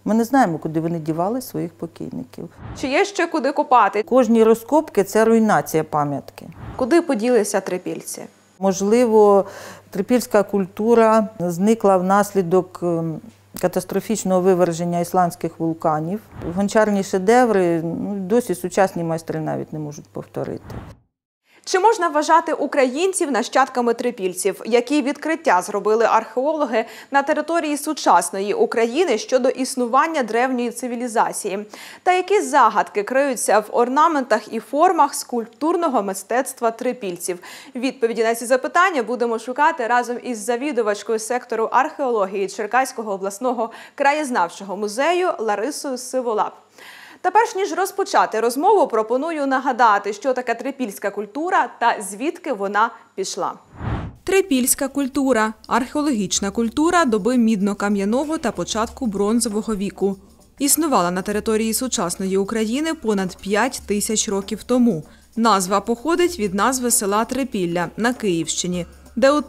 Ми не знаємо, куди вони дівали своїх покійників. Чи є ще куди копати? Кожні розкопки – це руйнація пам'ятки. Куди поділися трипільці? Можливо, трипільська культура зникла внаслідок катастрофічного виверження ісландських вулканів. Гончарні шедеври досі сучасні майстри навіть не можуть повторити. Чи можна вважати українців нащадками трипільців? Які відкриття зробили археологи на території сучасної України щодо існування древньої цивілізації? Та які загадки криються в орнаментах і формах скульптурного мистецтва трипільців? Відповіді на ці запитання будемо шукати разом із завідувачкою сектору археології Черкаського обласного краєзнавчого музею Ларисою Сиволап. Та перш ніж розпочати розмову, пропоную нагадати, що таке трипільська культура та звідки вона пішла. Трипільська культура – археологічна культура доби мідно-кам'яного та початку бронзового віку. Існувала на території сучасної України понад 5 тисяч років тому. Назва походить від назви села Трипілля на Київщині, де у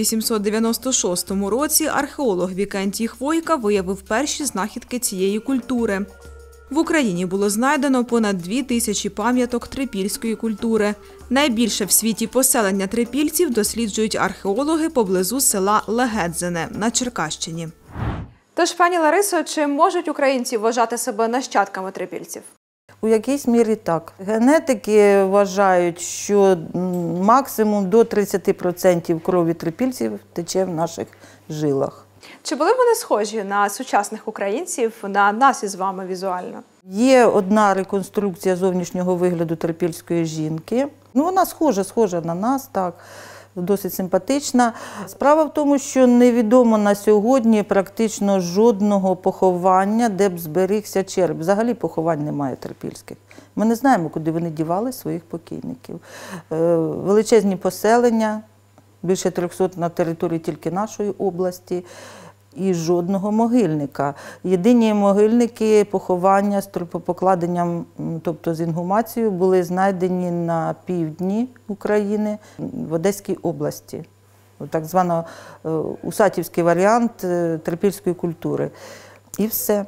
1896 році археолог Вікентій Хвойка виявив перші знахідки цієї культури. В Україні було знайдено понад 2000 пам'яток трипільської культури. Найбільше в світі поселення трипільців досліджують археологи поблизу села Легедзине на Черкащині. Тож, пані Ларисо, чи можуть українці вважати себе нащадками трипільців? У якійсь мірі так. Генетики вважають, що максимум до 30% крові трипільців тече в наших жилах. Чи були вони схожі на сучасних українців, на нас із вами візуально? Є одна реконструкція зовнішнього вигляду трипільської жінки. Вона схожа на нас, так, досить симпатична. Справа в тому, що невідомо на сьогодні практично жодного поховання, де б зберігся череп. Взагалі поховань немає трипільських. Ми не знаємо, куди вони дівали своїх покійників. Величезні поселення, більше 300 на території тільки нашої області, і жодного могильника. Єдині могильники поховання з трупопокладенням, тобто з інгумацією, були знайдені на півдні України, в Одеській області. Так званий усатівський варіант трипільської культури. І все.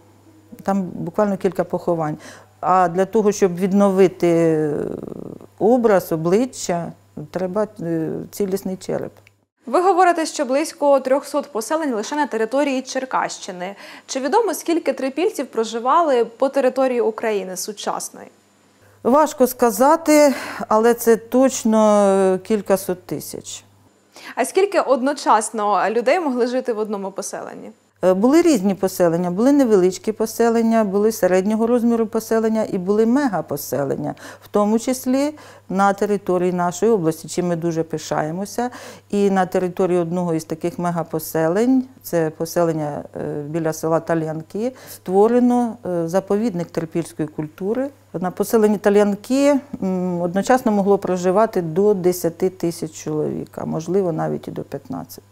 Там буквально кілька поховань. А для того, щоб відновити образ, обличчя, треба цілісний череп. Ви говорите, що близько 300 поселень лише на території Черкащини. Чи відомо, скільки трипільців проживали по території України сучасної? Важко сказати, але це точно кількасот тисяч. А скільки одночасно людей могли жити в одному поселенні? Були різні поселення, були невеличкі поселення, були середнього розміру поселення і були мегапоселення, в тому числі на території нашої області, чим ми дуже пишаємося. І на території одного із таких мегапоселень, це поселення біля села Тальянки, створено заповідник трипільської культури. На поселенні Тальянки одночасно могло проживати до 10 тисяч чоловік, а можливо навіть і до 15.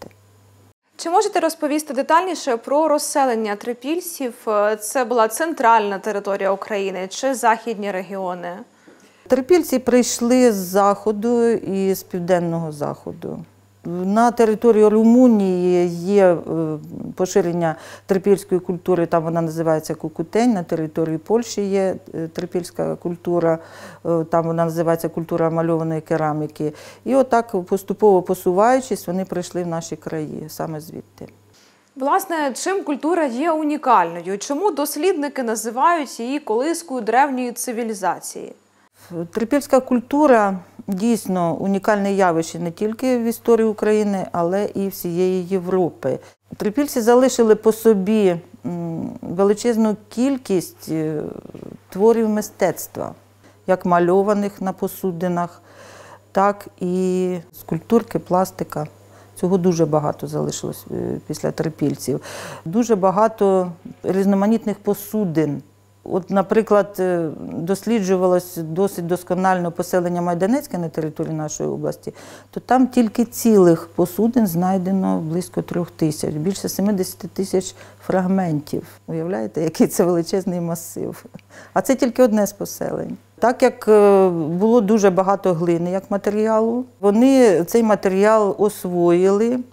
Чи можете розповісти детальніше про розселення трипільців? Це була центральна територія України чи західні регіони? Трипільці прийшли з заходу і з південного заходу. На території Румунії є поширення трипільської культури, там вона називається кукутень, на території Польщі є трипільська культура, там вона називається культура мальованої кераміки. І отак, поступово посуваючись, вони прийшли в наші краї, саме звідти. Власне, чим культура є унікальною? Чому дослідники називають її колискою древньої цивілізації? Трипільська культура дійсно унікальне явище не тільки в історії України, але і всієї Європи. Трипільці залишили по собі величезну кількість творів мистецтва, як мальованих на посудинах, так і скульптурки, пластика. Цього дуже багато залишилось після трипільців. Дуже багато різноманітних посудин. От, наприклад, досліджувалось досить досконально поселення Майданецьке на території нашої області, то там тільки цілих посудин знайдено близько 3000, більше 70 тисяч фрагментів. Уявляєте, який це величезний масив. А це тільки одне з поселень. Так як було дуже багато глини як матеріалу, вони цей матеріал освоїли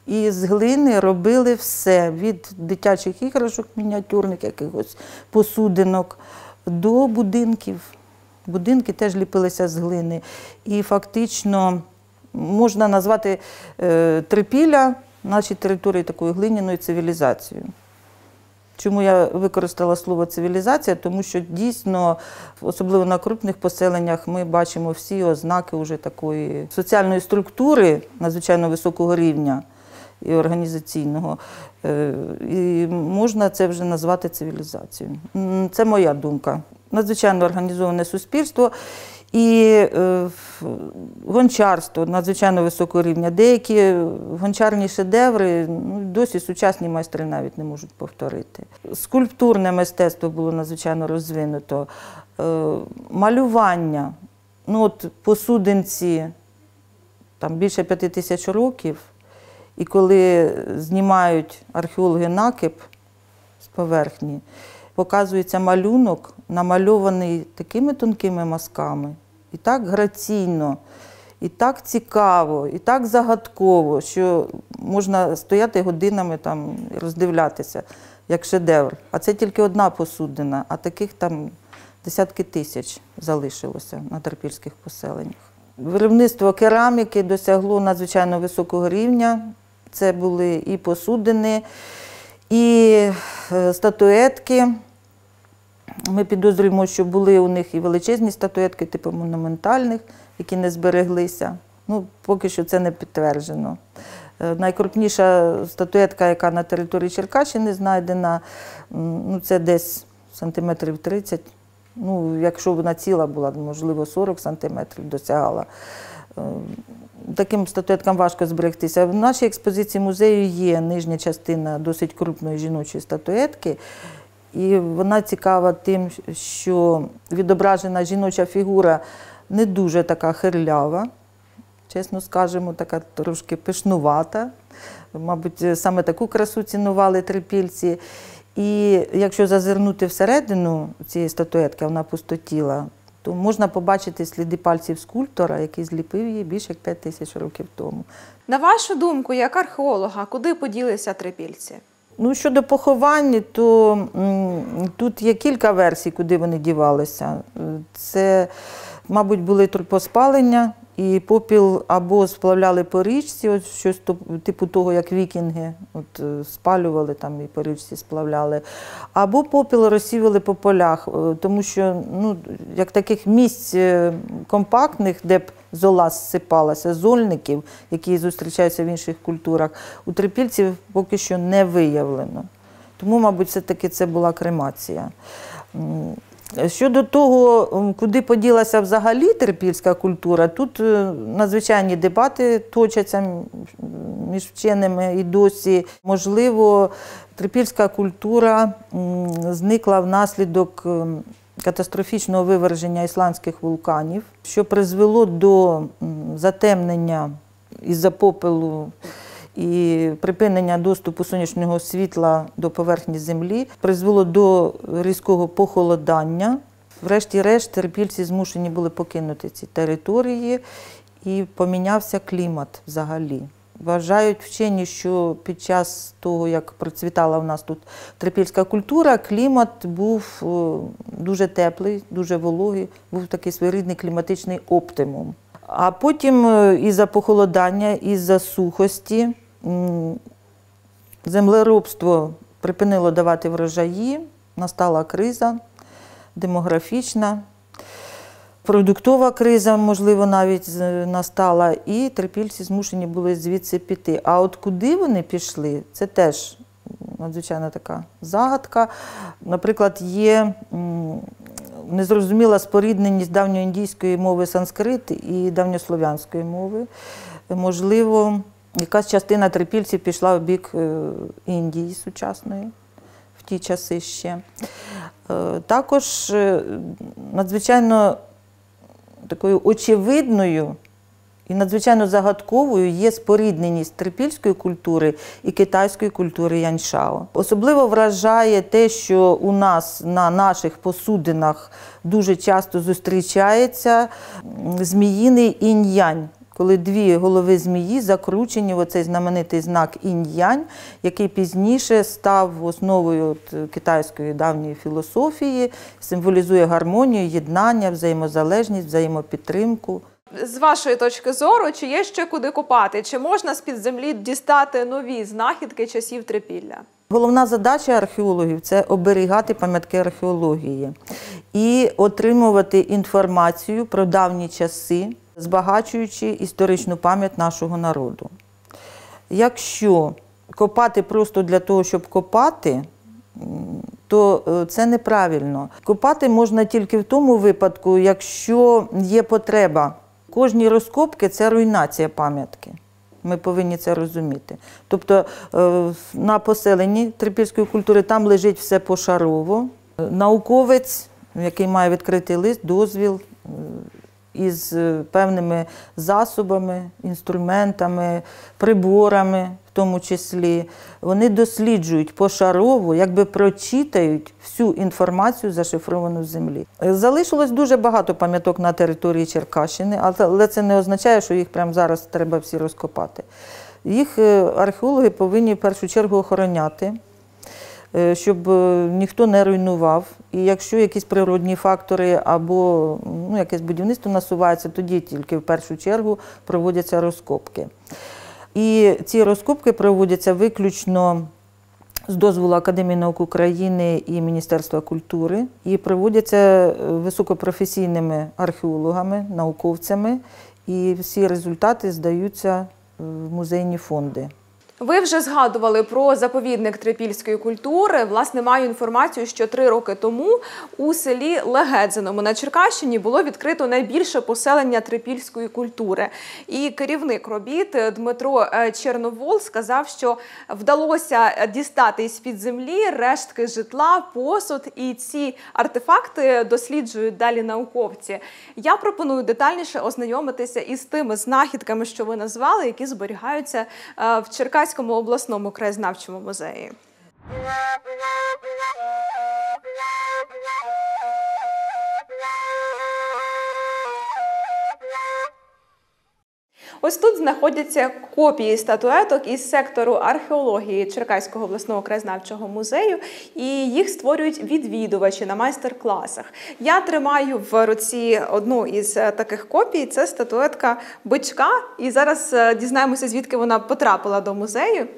І з глини робили все, від дитячих іграшок мініатюрних, якихось посудинок, до будинків. Будинки теж ліпилися з глини. І фактично можна назвати Трипілля, наші території, такою глиняною цивілізацією. Чому я використала слово «цивілізація»? Тому що дійсно, особливо на крупних поселеннях, ми бачимо всі ознаки вже такої соціальної структури надзвичайно високого рівня і організаційного. І можна це вже назвати цивілізацією. Це моя думка. Надзвичайно організоване суспільство і гончарство надзвичайно високого рівня. Деякі гончарні шедеври досі сучасні майстри навіть не можуть повторити. Скульптурне мистецтво було надзвичайно розвинуто. Малювання. От посудинці там більше 5000 років, і коли знімають археологи накип з поверхні, показується малюнок, намальований такими тонкими мазками, і так граційно, і так цікаво, і так загадково, що можна стояти годинами там і роздивлятися, як шедевр. А це тільки одна посудина, а таких там десятки тисяч залишилося на трипільських поселеннях. Виробництво кераміки досягло надзвичайно високого рівня. Це були і посудини, і статуетки. Ми підозрюємо, що були у них і величезні статуетки, типу монументальних, які не збереглися. Поки що це не підтверджено. Найкрупніша статуетка, яка на території Черкащини знайдена, це десь сантиметрів 30. Якщо вона ціла була, можливо, 40 сантиметрів досягала. Таким статуеткам важко зберегтися. В нашій експозиції музею є нижня частина досить крупної жіночої статуетки. І вона цікава тим, що відображена жіноча фігура не дуже така хирлява, чесно скажемо, така трошки пишнувата. Мабуть, саме таку красу цінували трипільці. І якщо зазирнути всередину цієї статуетки, вона пустотіла, то можна побачити сліди пальців скульптора, який зліпив її більше як 5000 років тому. На вашу думку, як археолога, куди поділися трипільці? Щодо поховань, то тут є кілька версій, куди вони дівалися. Це, мабуть, були трупоспалення, і попіл або сплавляли по річці, щось типу того, як вікінги спалювали там і по річці сплавляли, або попіл розсівали по полях, тому що як таких місць компактних, де б зола зсипалася, зольників, які зустрічаються в інших культурах, у трипільців поки що не виявлено. Тому, мабуть, все-таки це була кремація. Щодо того, куди поділася взагалі трипільська культура, тут надзвичайні дебати точаться між вченими і досі. Можливо, трипільська культура зникла внаслідок катастрофічного виверження ісландських вулканів, що призвело до затемнення із-за попелу і припинення доступу сонячного світла до поверхні землі, призвело до різкого похолодання. Врешті-решт трипільці змушені були покинути ці території і помінявся клімат взагалі. Вважають вчені, що під час того, як процвітала в нас тут трипільська культура, клімат був дуже теплий, дуже вологий, був такий своєрідний кліматичний оптимум. А потім із-за похолодання, із-за сухості землеробство припинило давати врожаї, настала криза демографічна, продуктова криза, можливо, навіть настала, і трипільці змушені були звідси піти. А от куди вони пішли, це теж надзвичайно така загадка. Наприклад, є незрозуміла спорідненість давньоіндійської мови санскрит і давньослов'янської мови. Можливо, якась частина трипільців пішла в бік Індії сучасної в ті часи ще. Також надзвичайно такою очевидною і надзвичайно загадковою є спорідненість трипільської культури і китайської культури яньшао. Особливо вражає те, що у нас на наших посудинах дуже часто зустрічається зміїний інь-янь. коли дві голови змії закручені в оцей знаменитий знак інь-янь, який пізніше став основою китайської давньої філософії, символізує гармонію, єднання, взаємозалежність, взаємопідтримку. З вашої точки зору, чи є ще куди копати? Чи можна з-під землі дістати нові знахідки часів трипілля? Головна задача археологів – це оберігати пам'ятки археології і отримувати інформацію про давні часи, збагачуючи історичну пам'ять нашого народу. Якщо копати просто для того, щоб копати, то це неправильно. Копати можна тільки в тому випадку, якщо є потреба. Кожні розкопки – це руйнація пам'ятки. Ми повинні це розуміти. Тобто на поселенні трипільської культури там лежить все пошарово. Науковець, який має відкритий лист, дозвіл із певними засобами, інструментами, приборами в тому числі, вони досліджують пошарово, якби прочитають всю інформацію, зашифровану в землі. Залишилось дуже багато пам'яток на території Черкащини, але це не означає, що їх прямо зараз треба всі розкопати. Їх археологи повинні в першу чергу охороняти, щоб ніхто не руйнував. І якщо якісь природні фактори або якесь будівництво насувається, тоді тільки в першу чергу проводяться розкопки. І ці розкопки проводяться виключно з дозволу Академії наук України і Міністерства культури, і проводяться високопрофесійними археологами, науковцями, і всі результати здаються в музейні фонди. Ви вже згадували про заповідник трипільської культури. Власне, маю інформацію, що 3 роки тому у селі Легедзиному на Черкащині було відкрито найбільше поселення трипільської культури. І керівник робіт Дмитро Черновол сказав, що вдалося дістати із-під землі рештки житла, посуд, і ці артефакти досліджують далі науковці. Я пропоную детальніше ознайомитися із тими знахідками, що ви назвали, які зберігаються в Черкаському обласному краєзнавчому музеї. Ось тут знаходяться копії статуеток із сектору археології Черкаського обласного краєзнавчого музею, і їх створюють відвідувачі на майстер-класах. Я тримаю в руці одну із таких копій, це статуетка бичка, і зараз дізнаємося, звідки вона потрапила до музею.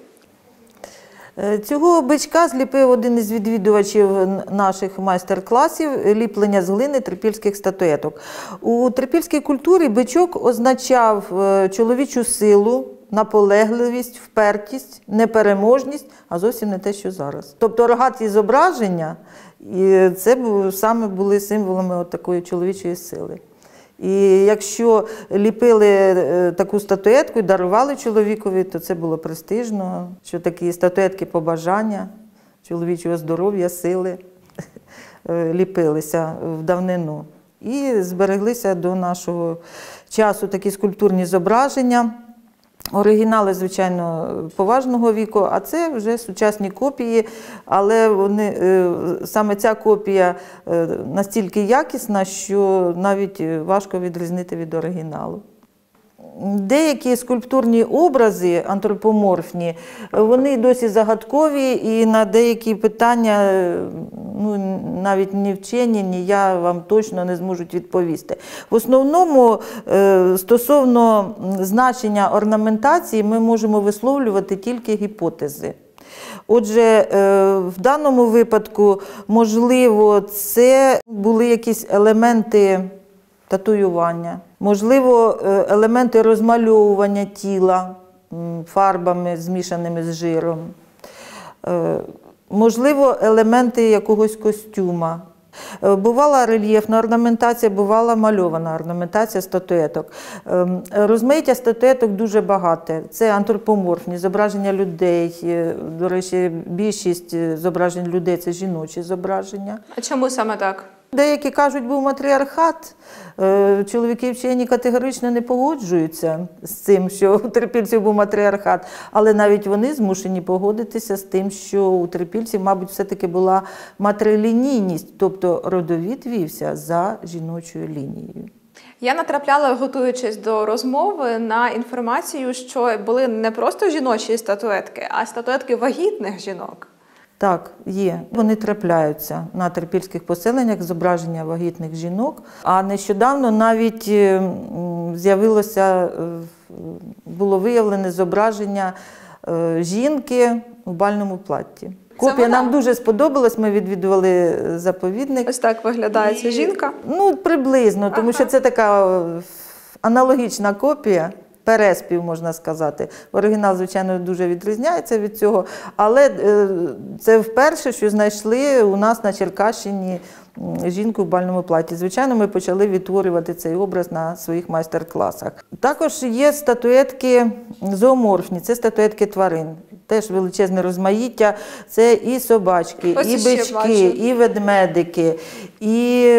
Цього бичка зліпив один із відвідувачів наших майстер-класів ліплення з глини трипільських статуеток. У трипільській культурі бичок означав чоловічу силу, наполегливість, впертість, непереможність, а зовсім не те, що зараз. Тобто рогаті зображення, і це саме були символами такої чоловічої сили. І якщо ліпили таку статуетку і дарували чоловікові, то це було престижно, що такі статуетки побажання, чоловічого здоров'я, сили ліпилися в давнину. І збереглися до нашого часу такі скульптурні зображення. Оригінали, звичайно, поважного віку, а це вже сучасні копії, але саме ця копія настільки якісна, що навіть важко відрізнити від оригіналу. Деякі скульптурні образи антропоморфні, вони досі загадкові, і на деякі питання навіть ні вчені, ні я вам точно не зможуть відповісти. В основному, стосовно значення орнаментації, ми можемо висловлювати тільки гіпотези. Отже, в даному випадку, можливо, це були якісь елементи татуювання, можливо, елементи розмальовування тіла фарбами, змішаними з жиром, можливо, елементи якогось костюма. Бувала рельєфна орнаментація, бувала мальована орнаментація статуеток. Розмаїття статуеток дуже багате. Це антропоморфні зображення людей. До речі, більшість зображень людей – це жіночі зображення. А чому саме так? Деякі кажуть, був матріархат. Чоловіки вчені категорично не погоджуються з цим, що у трипільців був матріархат. Але навіть вони змушені погодитися з тим, що у трипільців, мабуть, все-таки була матрилінійність. Тобто родовід вівся за жіночою лінією. Я натрапляла, готуючись до розмови, на інформацію, що були не просто жіночі статуетки, а статуетки вагітних жінок. Так, є. Вони трапляються на трипільських поселеннях, зображення вагітних жінок. А нещодавно навіть було виявлене зображення жінки у бальному платті. Копія нам дуже сподобалась, ми відвідували заповідник. Ось так виглядає ця жінка? Ну, приблизно, тому що це така аналогічна копія, переспів, можна сказати. Оригінал, звичайно, дуже відрізняється від цього, але це вперше, що знайшли у нас на Черкащині жінку в бальному платі. Звичайно, ми почали відтворювати цей образ на своїх майстер-класах. Також є статуетки зооморфні, це статуетки тварин. Теж величезне розмаїття. Це і собачки, і бички, і ведмедики, і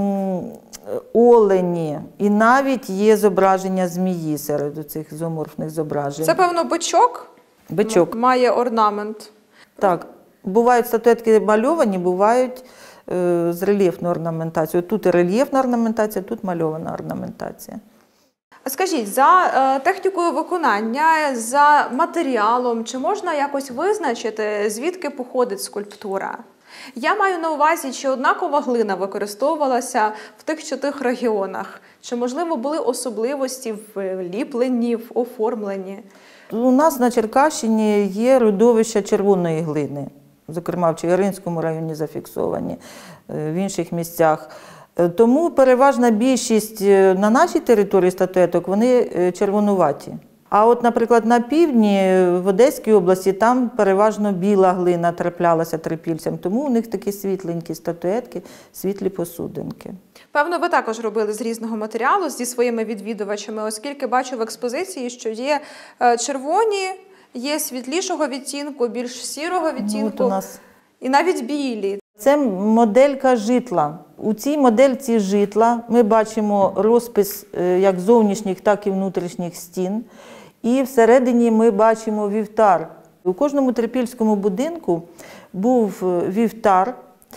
олені, і навіть є зображення змії серед цих зооморфних зображень. Це, певно, бичок? Бичок. Має орнамент. Так. Бувають статуетки мальовані, бувають з рельєфною орнаментацією. Тут і рельєфна орнаментація, тут мальована орнаментація. Скажіть, за технікою виконання, за матеріалом, чи можна якось визначити, звідки походить скульптура? Я маю на увазі, чи однакова глина використовувалася в тих чи тих регіонах? Чи, можливо, були особливості в ліпленні, в оформленні? У нас на Черкащині є родовища червоної глини. Зокрема, в Чигиринському районі зафіксовані, в інших місцях. Тому переважна більшість на нашій території статуеток, вони червонуваті. А от, наприклад, на півдні, в Одеській області, там переважно біла глина траплялася трипільцям, тому у них такі світленькі статуетки, світлі посудинки. Певно, ви також робили з різного матеріалу, зі своїми відвідувачами, оскільки бачу в експозиції, що є червоні, є світлішого відтінку, більш сірого відтінку, і навіть білі. Це моделька житла. У цій модельці житла ми бачимо розпис як зовнішніх, так і внутрішніх стін. І всередині ми бачимо вівтар. У кожному трипільському будинку був вівтар,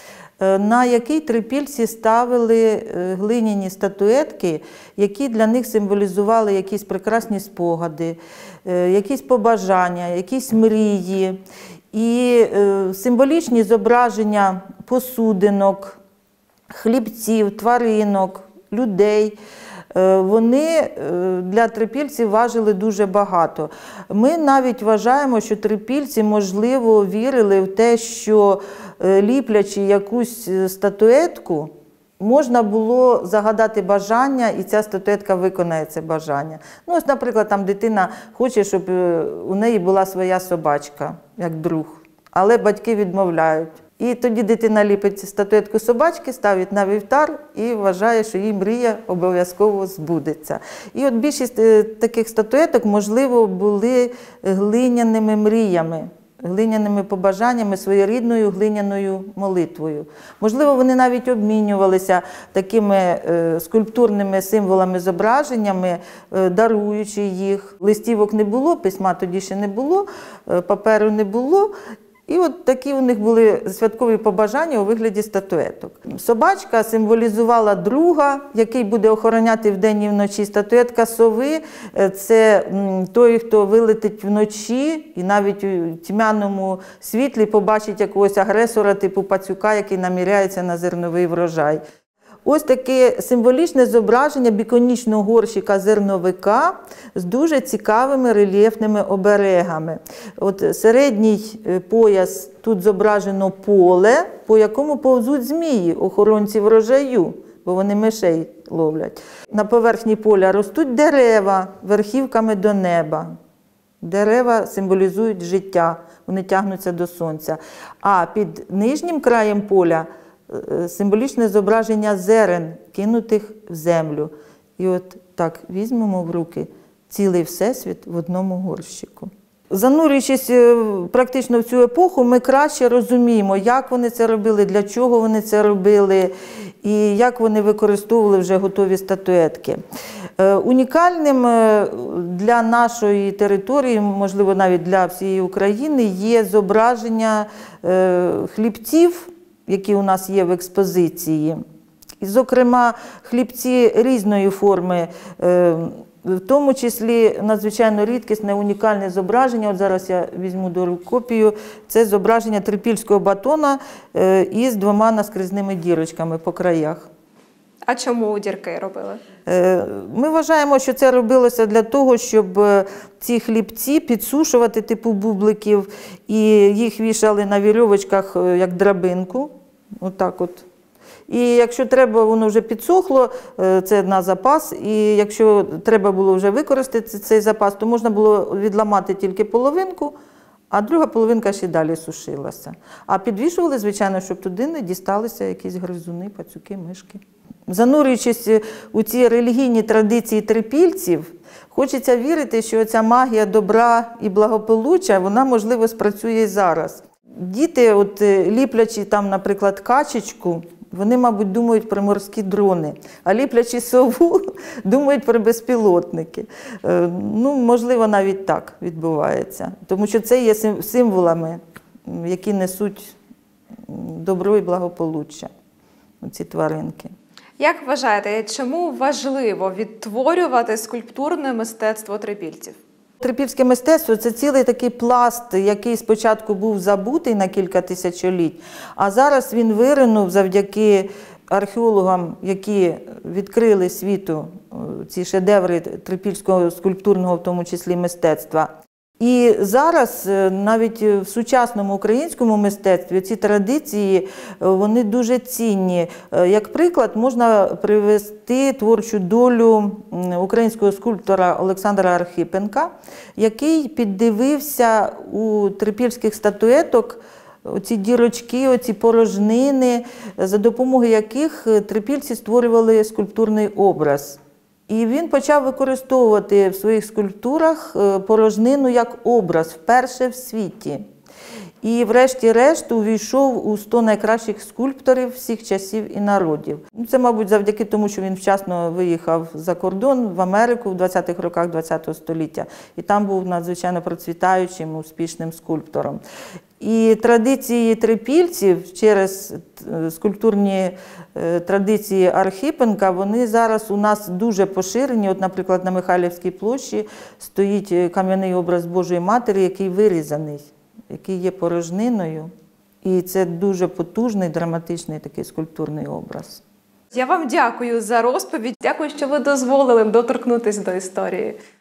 на який трипільці ставили глиняні статуетки, які для них символізували якісь прекрасні спогади, якісь побажання, якісь мрії. І символічні зображення посудинок, хлібців, тваринок, людей, вони для трипільців важили дуже багато. Ми навіть вважаємо, що трипільці, можливо, вірили в те, що ліплячи якусь статуетку, можна було загадати бажання, і ця статуетка виконає це бажання. Ну, ось, наприклад, там дитина хоче, щоб у неї була своя собачка, як друг, але батьки відмовляють. І тоді дитина ліпить статуетку собачки, ставить на вівтар і вважає, що її мрія обов'язково збудеться. І от більшість таких статуеток, можливо, були глиняними мріями, глиняними побажаннями, своєрідною глиняною молитвою. Можливо, вони навіть обмінювалися такими скульптурними символами, зображеннями, даруючи їх. Листівок не було, письма тоді ще не було, паперу не було. І от такі у них були святкові побажання у вигляді статуеток. Собачка символізувала друга, який буде охороняти вдень і вночі. Статуетка сови – це той, хто вилетить вночі і навіть у тьмяному світлі побачить якогось агресора типу пацюка, який наміряється на зерновий врожай. Ось таке символічне зображення біконічного горщика зерновика з дуже цікавими рельєфними оберегами. От середній пояс, тут зображено поле, по якому повзуть змії, охоронці врожаю, бо вони мишей ловлять. На поверхні поля ростуть дерева верхівками до неба. Дерева символізують життя, вони тягнуться до сонця. А під нижнім краєм поля символічне зображення зерен, кинутих в землю. І от так візьмемо в руки цілий всесвіт в одному горщику. Занурюючись практично в цю епоху, ми краще розуміємо, як вони це робили, для чого вони це робили і як вони використовували вже готові статуетки. Унікальним для нашої території, можливо, навіть для всієї України, є зображення хлібців, які у нас є в експозиції. І, зокрема, хлібці різної форми, в тому числі надзвичайно рідкісне, унікальне зображення. От зараз я візьму до рук копію. Це зображення трипільського батона із 2 наскрізними дірочками по краях. А чому дірки робили? Ми вважаємо, що це робилося для того, щоб ці хлібці підсушувати типу бубликів, і їх вішали на вірьовочках як драбинку. Отак от. І якщо треба, воно вже підсохло, це на запас, і якщо треба було вже використати цей запас, то можна було відламати тільки половинку, а друга половинка ще далі сушилася. А підвішували, звичайно, щоб туди не дісталися якісь гризуни, пацюки, мишки. Занурюючись у ці релігійні традиції трипільців, хочеться вірити, що ця магія добра і благополуччя, вона, можливо, спрацює і зараз. Діти, от, ліплячи там, наприклад, качечку, вони, мабуть, думають про морські дрони, а ліплячи сову, думають про безпілотники. Ну, можливо, навіть так відбувається. Тому що це є символами, які несуть добро і благополуччя, ці тваринки. Як вважаєте, чому важливо відтворювати скульптурне мистецтво трипільців? Трипільське мистецтво – це цілий такий пласт, який спочатку був забутий на кілька тисячоліть, а зараз він виринув завдяки археологам, які відкрили світу ці шедеври трипільського скульптурного, в тому числі, мистецтва. І зараз навіть в сучасному українському мистецтві ці традиції, вони дуже цінні. Як приклад, можна привести творчу долю українського скульптора Олександра Архипенка, який піддивився у трипільських статуеток оці дірочки, оці порожнини, за допомогою яких трипільці створювали скульптурний образ. І він почав використовувати в своїх скульптурах порожнину як образ, вперше в світі. І врешті-решт увійшов у 100 найкращих скульпторів всіх часів і народів. Це, мабуть, завдяки тому, що він вчасно виїхав за кордон, в Америку в 20-х роках ХХ століття. І там був надзвичайно процвітаючим, успішним скульптором. І традиції трипільців через скульптурні традиції Архипенка, вони зараз у нас дуже поширені. От, наприклад, на Михайлівській площі стоїть кам'яний образ Божої Матері, який вирізаний, який є порожниною. І це дуже потужний, драматичний такий скульптурний образ. Я вам дякую за розповідь. Дякую, що ви дозволили доторкнутися до історії.